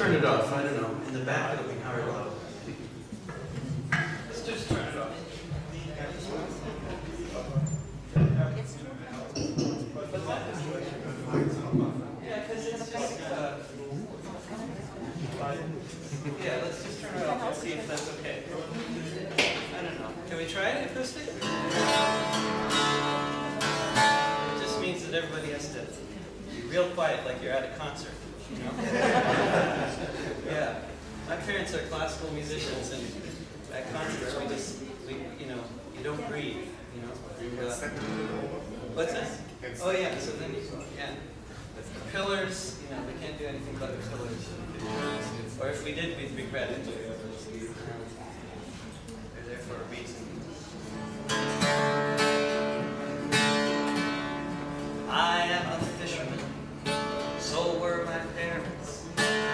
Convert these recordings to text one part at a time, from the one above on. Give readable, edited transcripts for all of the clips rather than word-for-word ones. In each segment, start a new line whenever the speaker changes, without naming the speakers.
turn it off. I don't know. In the back, it'll be hard. Let's just turn it off. Yeah, because it's just, yeah, let's just turn it off and see if that's okay. I don't know. Can we try it acoustic? It just means that everybody has to be real quiet like you're at a concert. You know? Yeah. My parents are classical musicians, and at concerts we you know, you don't breathe, you know. What's that? Oh yeah, so then yeah. The pillars, you know, we can't do anything but the pillars. Or if we did, we'd regret it. They're there for a reason. I am a fisherman, so were my parents.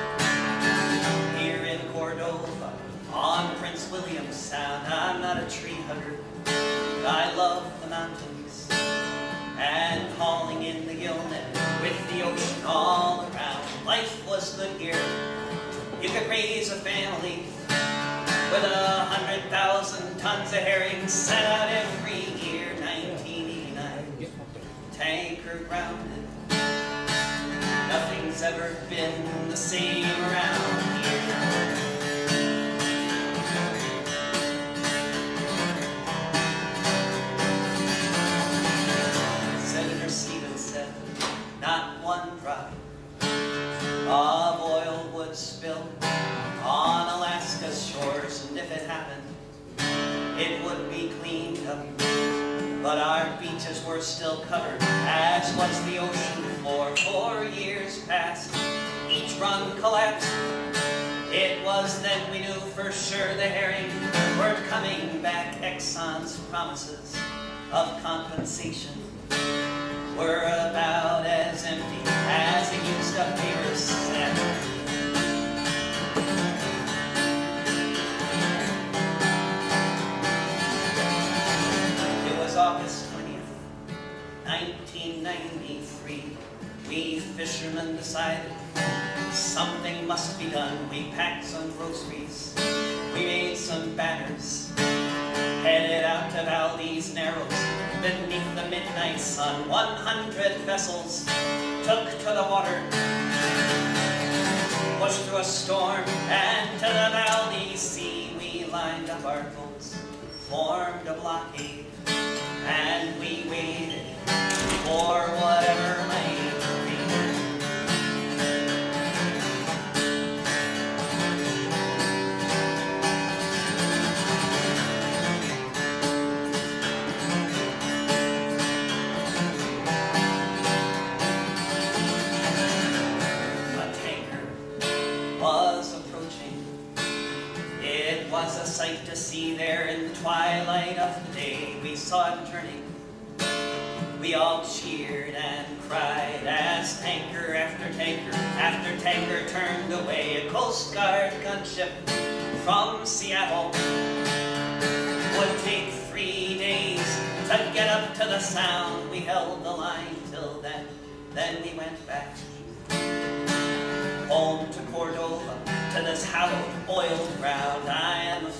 Here in Cordova, on Prince William Sound, I'm not a tree hugger, but I love the mountains and hauling in the gillnet with the ocean all around. Life was good here. You could raise a family with 100,000 tons of herring set out every year. 1989, tanker grounded. Nothing's ever been the same around here. Senator Stevens said, not one drop of oil would spill on Alaska's shores, and if it happened, it would be cleaned up. But our beaches were still covered, as was the ocean floor. 4 years passed, each run collapsed. It was then we knew for sure the herring weren't coming back. Exxon's promises of compensation were about as empty as a used-up paper set. It was August 20th, 1993. We fishermen decided something must be done. We packed some groceries, we made some banners, headed out to Valdez Narrows beneath the midnight sun. 100 vessels took to the water, pushed through a storm, and to the Valdez Sea we lined up our boats, formed a blockade, and we waited for whatever might be. It was a sight to see there in the twilight of the day. We saw it turning. We all cheered and cried as tanker after tanker turned away. A Coast Guard gunship from Seattle would take 3 days to get up to the Sound. We held the line till then we went back home to Cordova, to this hallowed oil ground. I am a